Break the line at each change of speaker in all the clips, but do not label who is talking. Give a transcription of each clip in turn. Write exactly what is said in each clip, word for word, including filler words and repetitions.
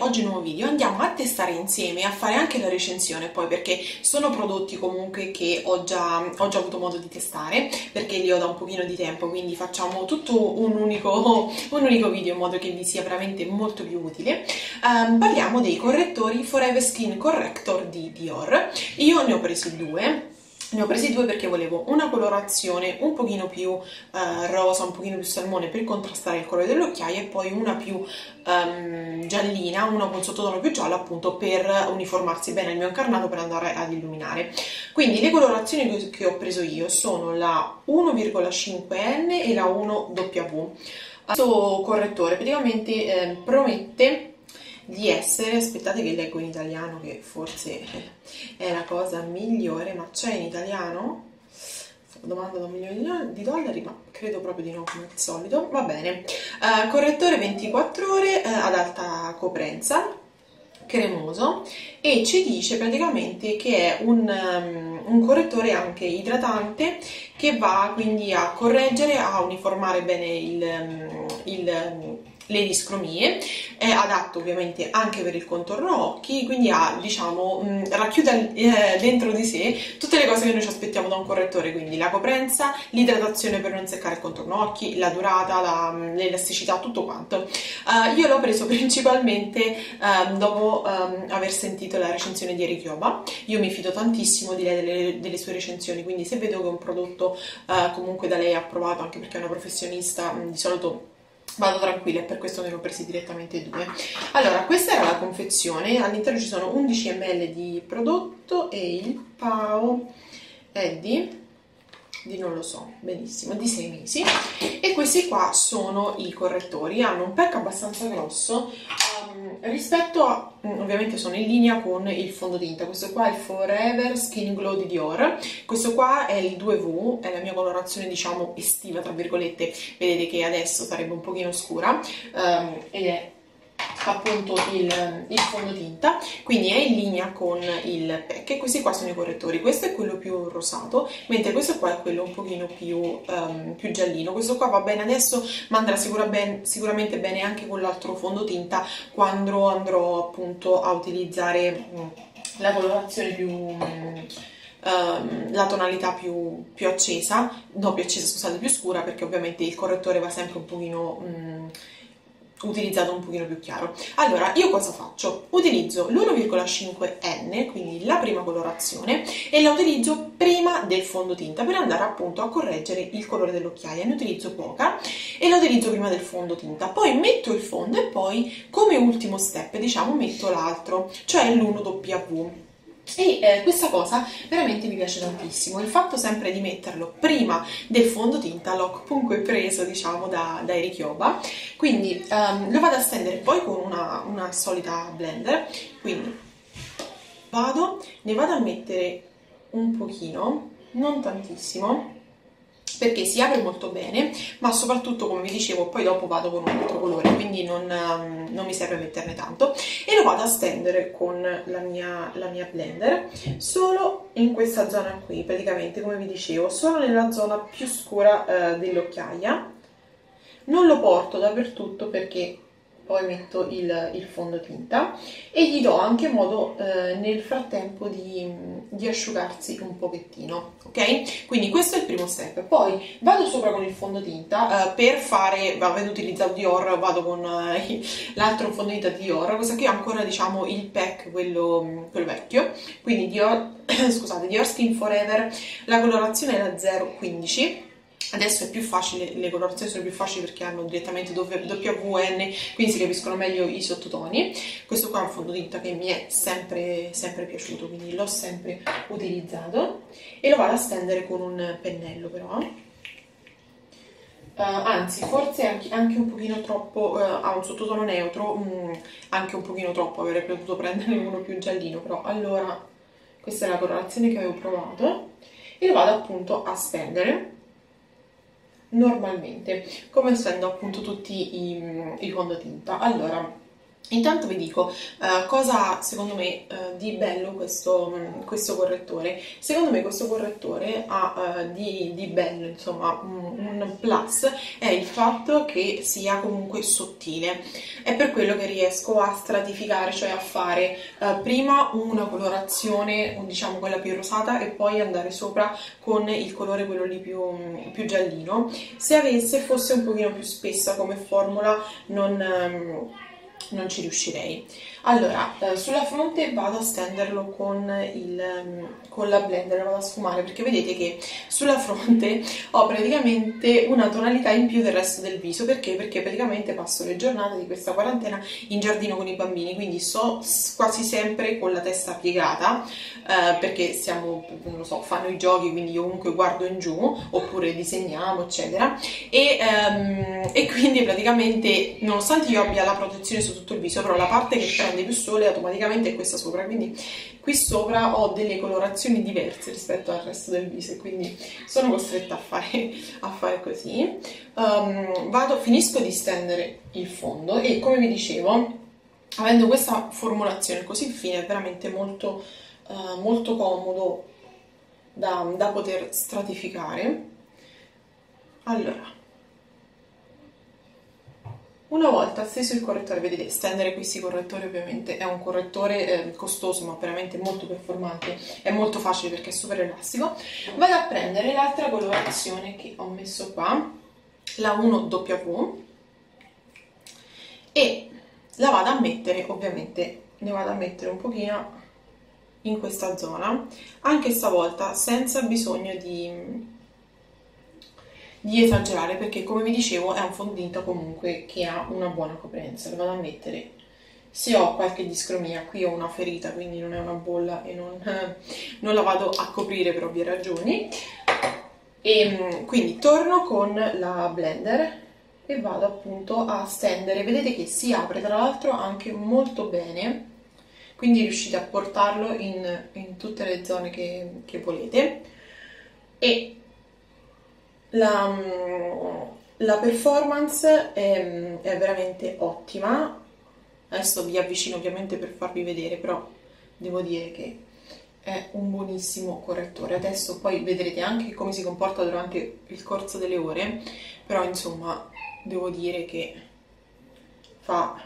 oggi nuovo video, andiamo a testare insieme, a fare anche la recensione poi, perché sono prodotti comunque che ho già, ho già avuto modo di testare, perché li ho da un pochino di tempo, quindi facciamo tutto un unico, un unico video in modo che vi sia veramente molto più utile. Um, parliamo dei correttori Forever Skin Corrector di Dior. Io ne ho presi due. Ne ho presi due perché volevo una colorazione un pochino più uh, rosa, un pochino più salmone per contrastare il colore delle occhiaie, e poi una più um, giallina, una con sottotono più giallo, appunto per uniformarsi bene al mio incarnato, per andare ad illuminare. Quindi le colorazioni che ho preso io sono la uno virgola cinque N e la uno W. Questo correttore praticamente eh, promette di essere, aspettate che leggo in italiano che forse è la cosa migliore, ma c'è in italiano? Domanda da un milione di dollari, ma credo proprio di no, come al solito. Va bene. Uh, correttore ventiquattro ore uh, ad alta coprenza, cremoso, e ci dice praticamente che è un, um, un correttore anche idratante, che va quindi a correggere, a uniformare bene il, um, il um, le discromie, è adatto ovviamente anche per il contorno occhi, quindi ha, diciamo, mh, racchiude eh, dentro di sé tutte le cose che noi ci aspettiamo da un correttore, quindi la coprenza, l'idratazione per non seccare il contorno occhi, la durata, la, l'elasticità, tutto quanto. Uh, io l'ho preso principalmente uh, dopo um, aver sentito la recensione di Eri Chioba. Io mi fido tantissimo di lei, delle, delle sue recensioni, quindi se vedo che un prodotto uh, comunque da lei approvato, anche perché è una professionista, mh, di solito vado tranquilla, e per questo ne ho presi direttamente due. Allora, questa era la confezione, all'interno ci sono undici millilitri di prodotto e il P A O è di, di non lo so, benissimo, di sei mesi. E questi qua sono i correttori, hanno un pack abbastanza grosso, um, rispetto a, ovviamente sono in linea con il fondotinta. Questo qua è il Forever Skin Glow di Dior, questo qua è il due V, è la mia colorazione, diciamo, estiva, tra virgolette. Vedete che adesso sarebbe un pochino scura, um, ed è appunto il, il fondotinta, quindi è in linea con il pack. E questi qua sono i correttori, questo è quello più rosato, mentre questo qua è quello un pochino più, um, più giallino. Questo qua va bene adesso, ma andrà sicura ben, sicuramente bene anche con l'altro fondotinta, quando andrò appunto a utilizzare um, la colorazione più um, Um, la tonalità più, più accesa, no più accesa scusate, più scura, perché ovviamente il correttore va sempre un pochino um, utilizzato un pochino più chiaro. Allora, io cosa faccio? Utilizzo l'uno virgola cinque N, quindi la prima colorazione, e la utilizzo prima del fondotinta per andare appunto a correggere il colore dell'occhiaia. Ne utilizzo poca e la utilizzo prima del fondotinta, poi metto il fondo e poi come ultimo step, diciamo, metto l'altro, cioè l'uno W. E eh, questa cosa veramente mi piace tantissimo, il fatto sempre di metterlo prima del fondotinta. L'ho comunque preso, diciamo, da, da Eri Chioba, quindi um, lo vado a stendere poi con una, una solita blender, quindi vado, ne vado a mettere un pochino, non tantissimo, perché si apre molto bene, ma soprattutto, come vi dicevo, poi dopo vado con un altro colore, quindi non, um, non mi serve metterne tanto, e lo vado a stendere con la mia, la mia blender solo in questa zona qui, praticamente, come vi dicevo, solo nella zona più scura uh, dell'occhiaia. Non lo porto dappertutto perché poi metto il, il fondotinta, e gli do anche modo eh, nel frattempo di, di asciugarsi un pochettino, ok? Quindi questo è il primo step. Poi vado sopra con il fondotinta eh, per fare, avendo utilizzato Dior, vado con eh, l'altro fondotinta di Dior. Questa qui è ancora, diciamo, il pack, quello, quello vecchio, quindi Dior, scusate, Dior Skin Forever, la colorazione è la zero quindici. Adesso è più facile, le colorazioni sono più facili perché hanno direttamente W N, quindi si capiscono meglio i sottotoni. Questo qua è un fondotinta che mi è sempre, sempre piaciuto, quindi l'ho sempre utilizzato, e lo vado a stendere con un pennello però. Uh, anzi, forse anche, anche un pochino troppo, uh, ha un sottotono neutro, um, anche un pochino troppo, avrei potuto prenderne uno più giallino, però allora questa è la colorazione che avevo provato, e lo vado appunto a stendere normalmente, come stendo appunto tutti i, i fondotinta. Allora, Intanto vi dico eh, cosa ha secondo me eh, di bello questo, mm, questo correttore. Secondo me questo correttore ha eh, di, di bello, insomma, un, un plus è il fatto che sia comunque sottile. È per quello che riesco a stratificare, cioè a fare eh, prima una colorazione, diciamo quella più rosata, e poi andare sopra con il colore quello lì più, più giallino. Se avesse fosse un pochino più spessa come formula non... ehm, non ci riuscirei. Allora, eh, sulla fronte vado a stenderlo con, il, ehm, con la blender, lo vado a sfumare, perché vedete che sulla fronte ho praticamente una tonalità in più del resto del viso. Perché? Perché praticamente passo le giornate di questa quarantena in giardino con i bambini, quindi sto quasi sempre con la testa piegata, eh, perché siamo, non lo so, fanno i giochi, quindi io comunque guardo in giù, oppure disegniamo, eccetera, e, ehm, e quindi praticamente, nonostante io abbia la protezione su tutto il viso, però la parte che prende più sole automaticamente è questa sopra, quindi qui sopra ho delle colorazioni diverse rispetto al resto del viso, e quindi sono costretta a fare, a fare così. Um, vado, finisco di stendere il fondo, e come vi dicevo, avendo questa formulazione così fine è veramente molto, uh, molto comodo da, da poter stratificare. Allora, una volta steso il correttore, vedete, stendere questi correttori ovviamente è un correttore eh, costoso, ma veramente molto performante, è molto facile perché è super elastico. Vado a prendere l'altra colorazione che ho messo qua, la uno W, e la vado a mettere, ovviamente ne vado a mettere un pochino in questa zona, anche stavolta senza bisogno di di esagerare, perché come vi dicevo è un fondotinta comunque che ha una buona coprenza. Lo vado a mettere se ho qualche discromia. Qui ho una ferita, quindi non è una bolla e non, non la vado a coprire per ovvie ragioni. E quindi torno con la blender e vado appunto a stendere. Vedete che si apre tra l'altro anche molto bene, quindi riuscite a portarlo in, in tutte le zone che, che volete. E La, la performance è, è veramente ottima. Adesso vi avvicino ovviamente per farvi vedere, però devo dire che è un buonissimo correttore. Adesso poi vedrete anche come si comporta durante il corso delle ore, però insomma devo dire che fa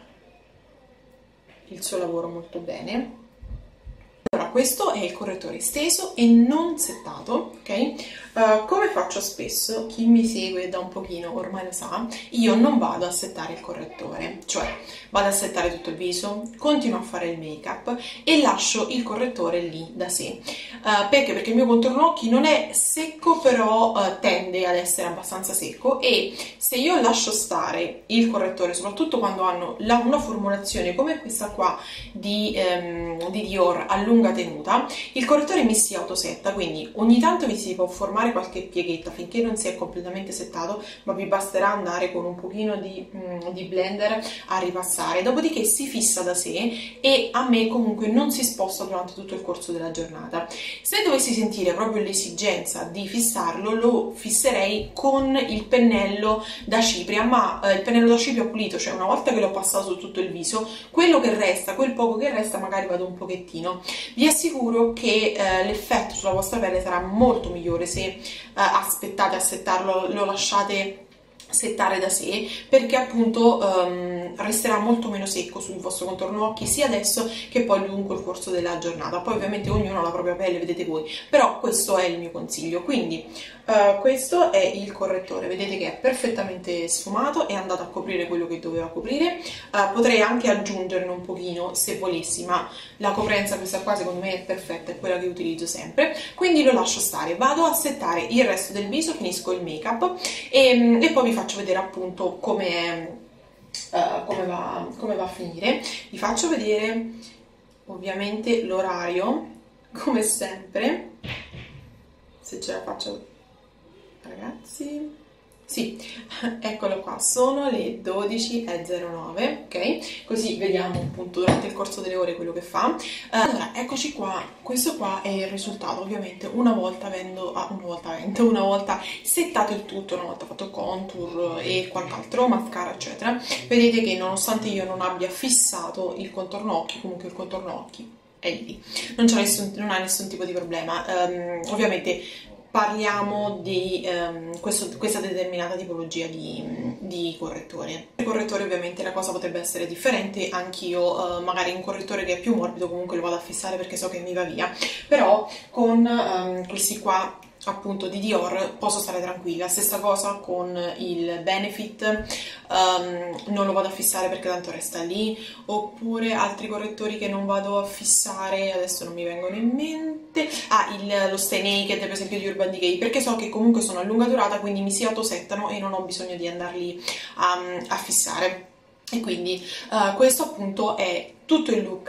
il suo lavoro molto bene. Allora, questo è il correttore esteso e non settato, ok? Uh, come faccio spesso, chi mi segue da un pochino ormai lo sa, io non vado a settare il correttore, cioè vado a settare tutto il viso, continuo a fare il make up e lascio il correttore lì da sé. Uh, perché? Perché il mio contorno occhi non è secco, però uh, tende ad essere abbastanza secco, e se io lascio stare il correttore, soprattutto quando hanno la, una formulazione come questa qua di, um, di Dior a lunga tenuta, il correttore mi si autosetta, quindi ogni tanto vi si può formare qualche pieghetta finché non si è completamente settato, ma vi basterà andare con un pochino di, mm, di blender a ripassare, dopodiché si fissa da sé e a me comunque non si sposta durante tutto il corso della giornata. Se dovessi sentire proprio l'esigenza di fissarlo, lo fisserei con il pennello da cipria, ma eh, il pennello da cipria pulito, cioè una volta che l'ho passato su tutto il viso, quello che resta, quel poco che resta, magari vado un pochettino. Vi assicuro che eh, l'effetto sulla vostra pelle sarà molto migliore se eh, aspettate a settarlo, lo lasciate settare da sé, perché appunto um, resterà molto meno secco sul vostro contorno occhi sia adesso che poi lungo il corso della giornata. Poi ovviamente ognuno ha la propria pelle, vedete voi, però questo è il mio consiglio. Quindi uh, questo è il correttore, vedete che è perfettamente sfumato, è andato a coprire quello che doveva coprire. Uh, potrei anche aggiungerne un pochino se volessi, ma la coprenza questa qua secondo me è perfetta, è quella che utilizzo sempre, quindi lo lascio stare. Vado a settare il resto del viso, finisco il make up e, e poi vi faccio vedere appunto come, uh, come, va, come va a finire. Vi faccio vedere ovviamente l'orario, come sempre, se ce la faccio, ragazzi. Sì, eccolo qua, sono le dodici e zero nove, ok? Così vediamo appunto durante il corso delle ore quello che fa. Eh, allora, eccoci qua, questo qua è il risultato, ovviamente una volta avendo, ah, una volta avendo, una volta settato il tutto, una volta fatto contour e quant'altro, mascara eccetera, vedete che nonostante io non abbia fissato il contorno occhi, comunque il contorno occhi è lì, non, c'è nessun, non ha nessun tipo di problema. Um, ovviamente parliamo di um, questo, questa determinata tipologia di, di correttore. Per correttore ovviamente la cosa potrebbe essere differente, anch'io uh, magari un correttore che è più morbido comunque lo vado a fissare perché so che mi va via, però con um, questi qua appunto di Dior posso stare tranquilla. Stessa cosa con il Benefit, um, non lo vado a fissare perché tanto resta lì, oppure altri correttori che non vado a fissare, adesso non mi vengono in mente, ah, il, lo Stay Naked per esempio di Urban Decay, perché so che comunque sono a lunga durata, quindi mi si autosettano e non ho bisogno di andarli a, a fissare. E quindi uh, questo appunto è tutto il look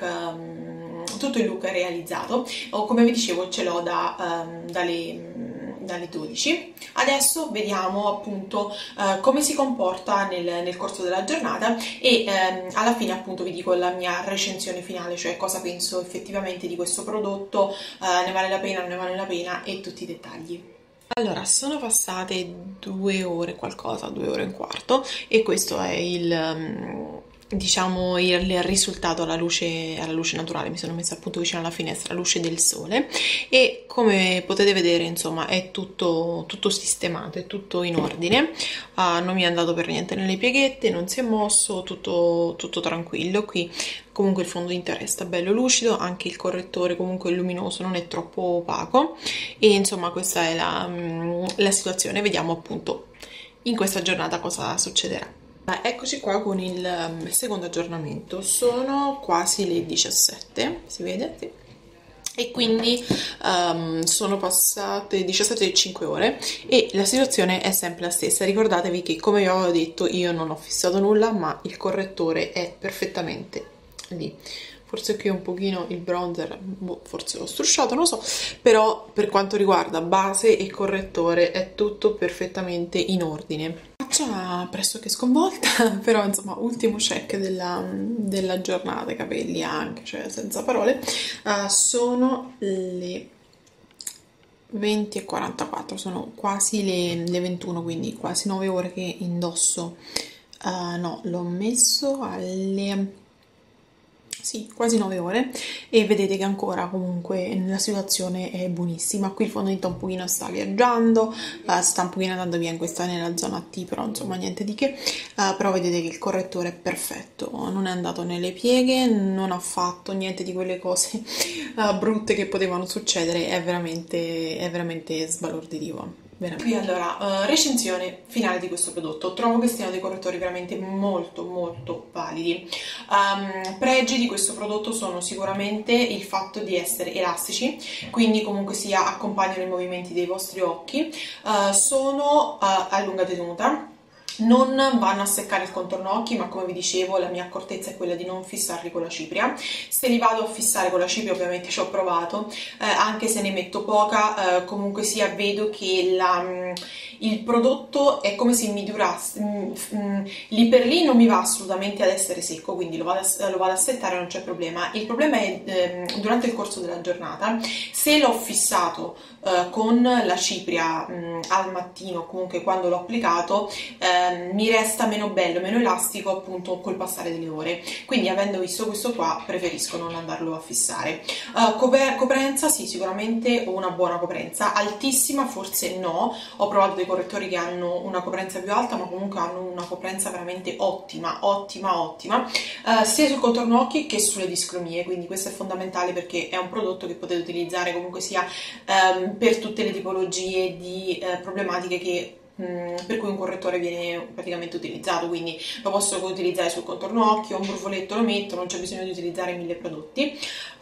um, tutto il look realizzato, o come vi dicevo ce l'ho da, um, dalle dalle dodici. Adesso vediamo appunto uh, come si comporta nel, nel corso della giornata e um, alla fine appunto vi dico la mia recensione finale, cioè cosa penso effettivamente di questo prodotto, uh, ne vale la pena, non ne vale la pena e tutti i dettagli. Allora, sono passate due ore qualcosa, due ore e un quarto e questo è il, um, diciamo, il risultato alla luce, alla luce naturale. Mi sono messa appunto vicino alla finestra, alla luce del sole e come potete vedere insomma è tutto, tutto sistemato, è tutto in ordine, uh, non mi è andato per niente nelle pieghette, non si è mosso, tutto, tutto tranquillo. Qui comunque il fondotinta resta bello lucido, anche il correttore comunque è luminoso, non è troppo opaco e insomma questa è la, la situazione. Vediamo appunto in questa giornata cosa succederà. Eccoci qua con il secondo aggiornamento, sono quasi le diciassette, si vede? Sì. E quindi um, sono passate diciassette e cinque ore e la situazione è sempre la stessa. Ricordatevi che, come vi avevo detto, io non ho fissato nulla, ma il correttore è perfettamente lì. Forse qui un pochino il bronzer, boh, forse l'ho strusciato, non lo so, però per quanto riguarda base e correttore è tutto perfettamente in ordine. Faccia pressoché sconvolta, però insomma ultimo check della, della giornata, i capelli anche, cioè senza parole. Uh, sono le venti e quarantaquattro, sono quasi le, le ventuno, quindi quasi nove ore che indosso. Uh, no, l'ho messo alle... sì, quasi nove ore e vedete che ancora comunque la situazione è buonissima. Qui il fondotinta un pochino sta viaggiando, uh, sta un pochino andando via in questa nella zona T, però insomma niente di che, uh, però vedete che il correttore è perfetto, non è andato nelle pieghe, non ha fatto niente di quelle cose uh, brutte che potevano succedere, è veramente, è veramente sbalorditivo. Qui allora, uh, recensione finale di questo prodotto. Trovo che siano dei correttori veramente molto molto validi. Um, pregi di questo prodotto sono sicuramente il fatto di essere elastici, quindi comunque sia accompagnano i movimenti dei vostri occhi, uh, sono uh, a lunga tenuta, non vanno a seccare il contorno occhi, ma come vi dicevo la mia accortezza è quella di non fissarli con la cipria. Se li vado a fissare con la cipria ovviamente ci ho provato, eh, anche se ne metto poca, eh, comunque sia vedo che la, il prodotto è come se mi durasse, mh, mh, lì per lì non mi va assolutamente ad essere secco, quindi lo vado a, lo vado a settare, non c'è problema. Il problema è eh, durante il corso della giornata, se l'ho fissato eh, con la cipria mh, al mattino, comunque quando l'ho applicato, eh, mi resta meno bello, meno elastico appunto col passare delle ore, quindi avendo visto questo qua preferisco non andarlo a fissare. Uh, copre coprenza sì, sicuramente ho una buona coprenza, altissima forse no, ho provato dei correttori che hanno una coprenza più alta ma comunque hanno una coprenza veramente ottima, ottima, ottima, uh, sia sul contorno occhi che sulle discromie, quindi questo è fondamentale perché è un prodotto che potete utilizzare comunque sia um, per tutte le tipologie di uh, problematiche che per cui un correttore viene praticamente utilizzato, quindi lo posso utilizzare sul contorno occhio, un brufoletto lo metto, non c'è bisogno di utilizzare mille prodotti.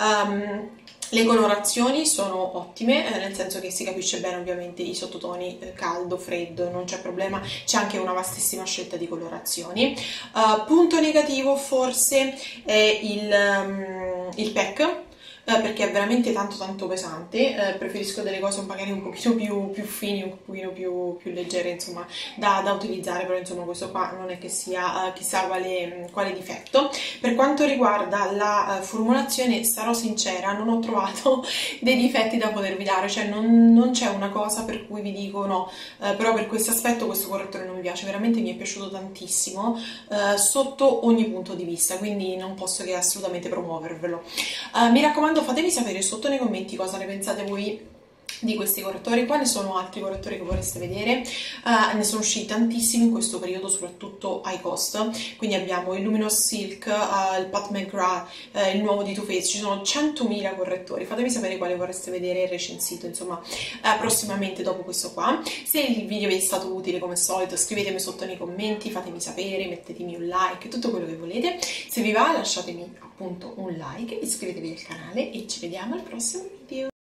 Um, le colorazioni sono ottime, eh, nel senso che si capisce bene ovviamente i sottotoni, eh, caldo, freddo, non c'è problema, c'è anche una vastissima scelta di colorazioni. Uh, punto negativo forse è il, um, il pack. eh, perché è veramente tanto tanto pesante, eh, preferisco delle cose magari un pochino più, più fini, un pochino più, più leggere, insomma, da, da utilizzare, però insomma questo qua non è che sia eh, chissà quale, quale difetto. Per quanto riguarda la eh, formulazione, sarò sincera, non ho trovato dei difetti da potervi dare, cioè non, non c'è una cosa per cui vi dico no, eh, però per questo aspetto questo correttore non mi piace, veramente mi è piaciuto tantissimo eh, sotto ogni punto di vista, quindi non posso che assolutamente promuovervelo. Eh, mi raccomando, fatemi sapere sotto nei commenti cosa ne pensate voi di questi correttori, quali sono altri correttori che vorreste vedere. Uh, ne sono usciti tantissimi in questo periodo, soprattutto high cost, quindi abbiamo il Luminous Silk, uh, il Pat McGrath, uh, il nuovo di Too Faced, ci sono centomila correttori, fatemi sapere quali vorreste vedere recensito, insomma, uh, prossimamente dopo questo qua. Se il video vi è stato utile come al solito scrivetemi sotto nei commenti, fatemi sapere, mettetemi un like, tutto quello che volete. Se vi va lasciatemi appunto un like, iscrivetevi al canale e ci vediamo al prossimo video.